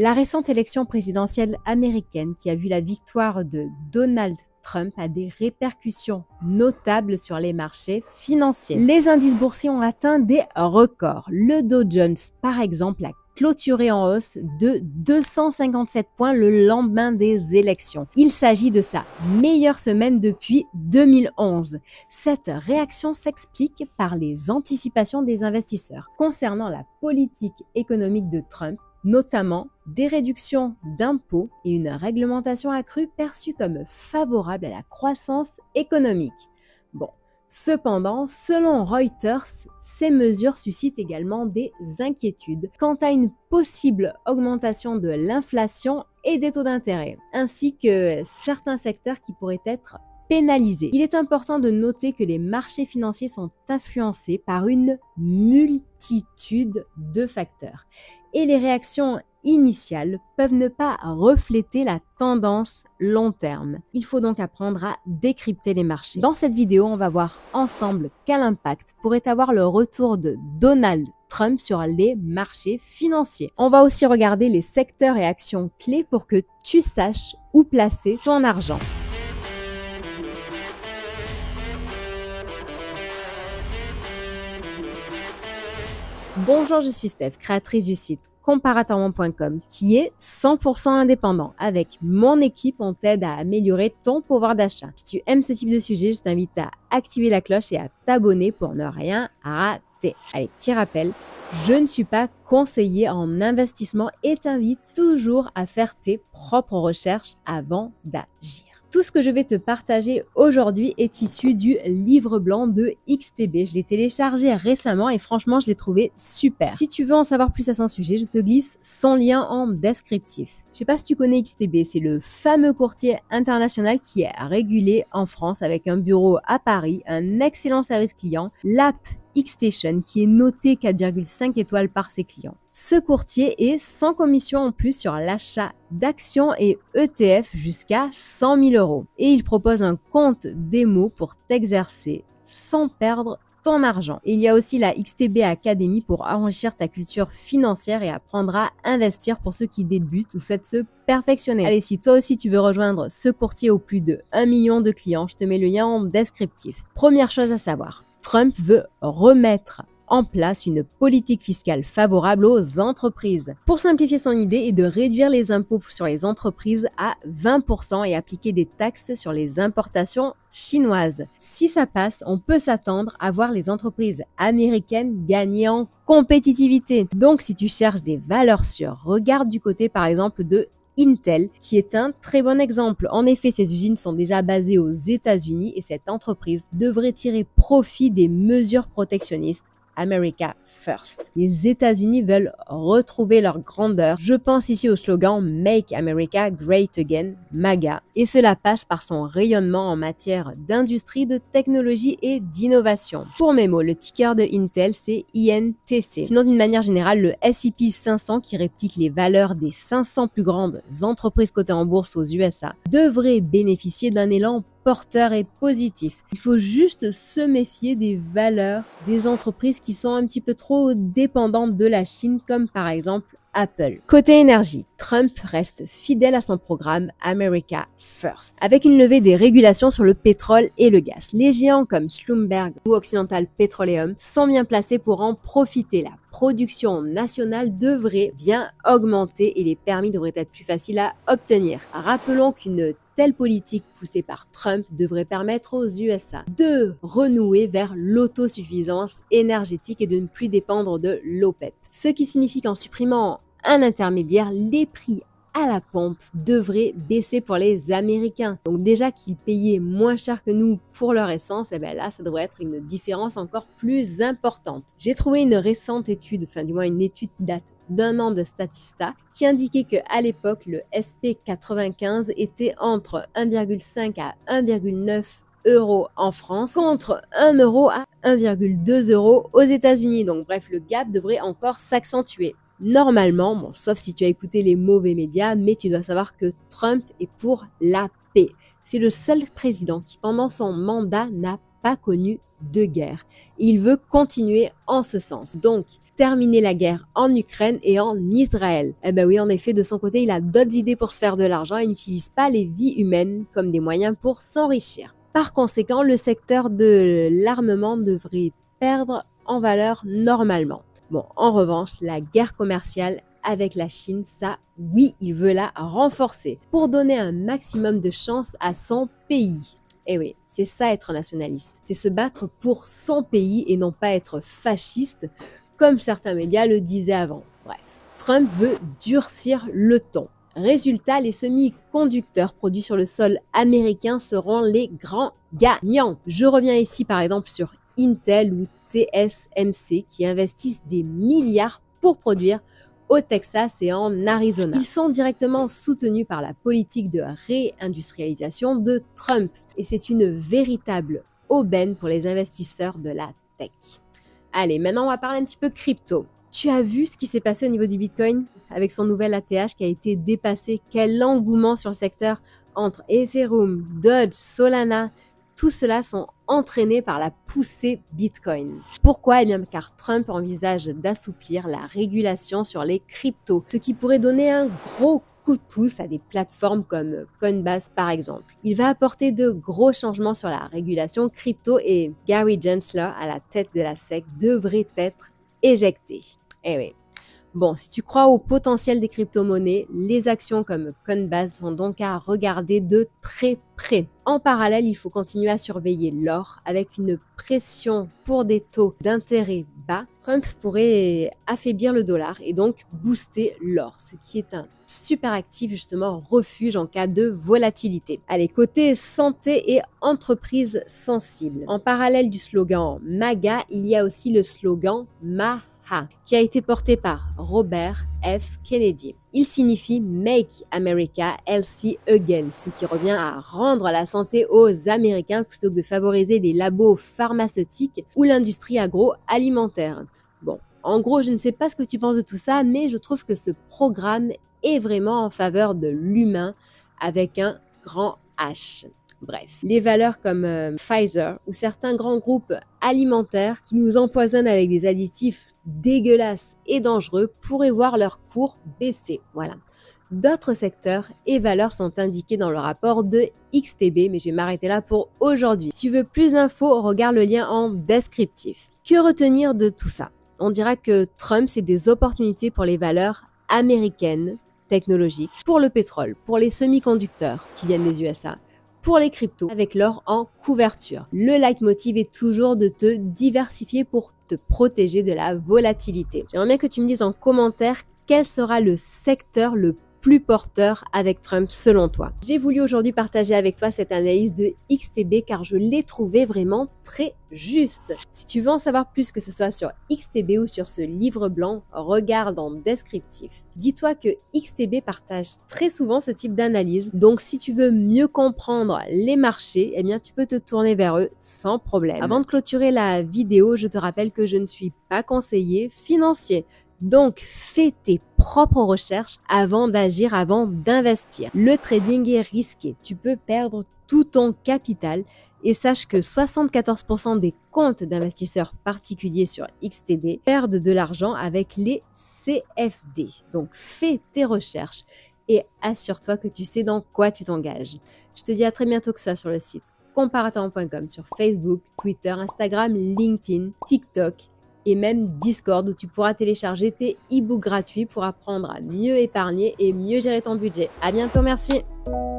La récente élection présidentielle américaine qui a vu la victoire de Donald Trump a des répercussions notables sur les marchés financiers. Les indices boursiers ont atteint des records. Le Dow Jones, par exemple, a clôturé en hausse de 257 points le lendemain des élections. Il s'agit de sa meilleure semaine depuis 2011. Cette réaction s'explique par les anticipations des investisseurs concernant la politique économique de Trump, notamment des réductions d'impôts et une réglementation accrue perçue comme favorable à la croissance économique. Bon, cependant, selon Reuters, ces mesures suscitent également des inquiétudes quant à une possible augmentation de l'inflation et des taux d'intérêt, ainsi que certains secteurs qui pourraient être pénalisés. Il est important de noter que les marchés financiers sont influencés par une multitude de facteurs et les réactions initiales peuvent ne pas refléter la tendance long terme. Il faut donc apprendre à décrypter les marchés. Dans cette vidéo, on va voir ensemble quel impact pourrait avoir le retour de Donald Trump sur les marchés financiers. On va aussi regarder les secteurs et actions clés pour que tu saches où placer ton argent. Bonjour, je suis Steph, créatrice du site comparatorment.com qui est 100% indépendant. Avec mon équipe, on t'aide à améliorer ton pouvoir d'achat. Si tu aimes ce type de sujet, je t'invite à activer la cloche et à t'abonner pour ne rien rater. Allez, petit rappel, je ne suis pas conseiller en investissement et t'invite toujours à faire tes propres recherches avant d'agir. Tout ce que je vais te partager aujourd'hui est issu du livre blanc de XTB. Je l'ai téléchargé récemment et franchement, je l'ai trouvé super. Si tu veux en savoir plus à son sujet, je te glisse son lien en descriptif. Je sais pas si tu connais XTB, c'est le fameux courtier international qui est régulé en France avec un bureau à Paris, un excellent service client, l'app Xstation qui est noté 4,5 étoiles par ses clients. Ce courtier est sans commission en plus sur l'achat d'actions et ETF jusqu'à 100 000 €. Et il propose un compte démo pour t'exercer sans perdre ton argent. Et il y a aussi la XTB Academy pour enrichir ta culture financière et apprendre à investir pour ceux qui débutent ou souhaitent se perfectionner. Allez, si toi aussi tu veux rejoindre ce courtier aux plus de 1 million de clients, je te mets le lien en descriptif. Première chose à savoir, Trump veut remettre en place une politique fiscale favorable aux entreprises. Pour simplifier son idée est de réduire les impôts sur les entreprises à 20% et appliquer des taxes sur les importations chinoises. Si ça passe, on peut s'attendre à voir les entreprises américaines gagner en compétitivité. Donc si tu cherches des valeurs sûres, regarde du côté par exemple de Intel, qui est un très bon exemple. En effet, ces usines sont déjà basées aux États-Unis et cette entreprise devrait tirer profit des mesures protectionnistes America First. Les États-Unis veulent retrouver leur grandeur. Je pense ici au slogan Make America Great Again, MAGA, et cela passe par son rayonnement en matière d'industrie, de technologie et d'innovation. Pour mes mots, le ticker de Intel, c'est INTC. Sinon, d'une manière générale, le S&P 500, qui réplique les valeurs des 500 plus grandes entreprises cotées en bourse aux USA, devrait bénéficier d'un élan porteur et positif. Il faut juste se méfier des valeurs des entreprises qui sont un petit peu trop dépendantes de la Chine, comme par exemple Apple. Côté énergie, Trump reste fidèle à son programme America First, avec une levée des régulations sur le pétrole et le gaz. Les géants comme Schlumberger ou Occidental Petroleum sont bien placés pour en profiter. La production nationale devrait bien augmenter et les permis devraient être plus faciles à obtenir. Rappelons qu'une telle politique poussée par Trump devrait permettre aux USA de renouer vers l'autosuffisance énergétique et de ne plus dépendre de l'OPEP. Ce qui signifie qu'en supprimant un intermédiaire, les prix à la pompe devraient baisser pour les Américains. Donc déjà qu'ils payaient moins cher que nous pour leur essence, et bien là, ça devrait être une différence encore plus importante. J'ai trouvé une récente étude, enfin du moins une étude qui date d'1 an de Statista, qui indiquait qu'à l'époque, le SP95 était entre 1,5 à 1,9 € en France contre 1 € à 1,2 € aux États-Unis. Donc bref, le gap devrait encore s'accentuer. Normalement, bon, sauf si tu as écouté les mauvais médias, mais tu dois savoir que Trump est pour la paix. C'est le seul président qui, pendant son mandat, n'a pas connu de guerre. Il veut continuer en ce sens. Donc, terminer la guerre en Ukraine et en Israël. Eh ben oui, en effet, de son côté, il a d'autres idées pour se faire de l'argent et n'utilise pas les vies humaines comme des moyens pour s'enrichir. Par conséquent, le secteur de l'armement devrait perdre en valeur normalement. Bon, en revanche, la guerre commerciale avec la Chine, ça, oui, il veut la renforcer pour donner un maximum de chance à son pays. Et oui, c'est ça être nationaliste, c'est se battre pour son pays et non pas être fasciste, comme certains médias le disaient avant. Bref, Trump veut durcir le ton. Résultat, les semi-conducteurs produits sur le sol américain seront les grands gagnants. Je reviens ici par exemple sur Intel ou TSMC qui investissent des milliards pour produire au Texas et en Arizona. Ils sont directement soutenus par la politique de réindustrialisation de Trump et c'est une véritable aubaine pour les investisseurs de la tech. Allez, maintenant on va parler un petit peu crypto. Tu as vu ce qui s'est passé au niveau du Bitcoin avec son nouvel ATH qui a été dépassé? Quel engouement sur le secteur entre Ethereum, Doge, Solana. Tout cela sont entraînés par la poussée Bitcoin. Pourquoi? Eh bien car Trump envisage d'assouplir la régulation sur les cryptos, ce qui pourrait donner un gros coup de pouce à des plateformes comme Coinbase par exemple. Il va apporter de gros changements sur la régulation crypto et Gary Gensler, à la tête de la SEC, devrait être éjecté. Eh oui. Bon, si tu crois au potentiel des crypto-monnaies, les actions comme Coinbase sont donc à regarder de très près. En parallèle, il faut continuer à surveiller l'or avec une pression pour des taux d'intérêt bas. Trump pourrait affaiblir le dollar et donc booster l'or, ce qui est un super actif justement refuge en cas de volatilité. Allez, côté santé et entreprises sensibles. En parallèle du slogan MAGA, il y a aussi le slogan MAHA, qui a été porté par Robert F. Kennedy. Il signifie Make America Healthy Again, ce qui revient à rendre la santé aux Américains plutôt que de favoriser les labos pharmaceutiques ou l'industrie agroalimentaire. Bon, en gros, je ne sais pas ce que tu penses de tout ça, mais je trouve que ce programme est vraiment en faveur de l'humain avec un grand H. Bref, les valeurs comme Pfizer ou certains grands groupes alimentaires qui nous empoisonnent avec des additifs dégueulasses et dangereux pourraient voir leur cours baisser. Voilà. D'autres secteurs et valeurs sont indiqués dans le rapport de XTB, mais je vais m'arrêter là pour aujourd'hui. Si tu veux plus d'infos, regarde le lien en descriptif. Que retenir de tout ça? On dira que Trump, c'est des opportunités pour les valeurs américaines, technologiques, pour le pétrole, pour les semi-conducteurs qui viennent des USA, pour les cryptos, avec l'or en couverture. Le leitmotiv est toujours de te diversifier pour te protéger de la volatilité. J'aimerais bien que tu me dises en commentaire quel sera le secteur le plus porteur avec Trump selon toi. J'ai voulu aujourd'hui partager avec toi cette analyse de XTB car je l'ai trouvé vraiment très juste. Si tu veux en savoir plus, que ce soit sur XTB ou sur ce livre blanc, regarde en descriptif. Dis-toi que XTB partage très souvent ce type d'analyse, donc si tu veux mieux comprendre les marchés, eh bien tu peux te tourner vers eux sans problème. Avant de clôturer la vidéo, je te rappelle que je ne suis pas conseiller financier. Donc, fais tes propres recherches avant d'agir, avant d'investir. Le trading est risqué. Tu peux perdre tout ton capital et sache que 74% des comptes d'investisseurs particuliers sur XTB perdent de l'argent avec les CFD. Donc, fais tes recherches et assure-toi que tu sais dans quoi tu t'engages. Je te dis à très bientôt, que ce soit sur le site comparatorment.com, sur Facebook, Twitter, Instagram, LinkedIn, TikTok et même Discord, où tu pourras télécharger tes e-books gratuits pour apprendre à mieux épargner et mieux gérer ton budget. À bientôt, merci!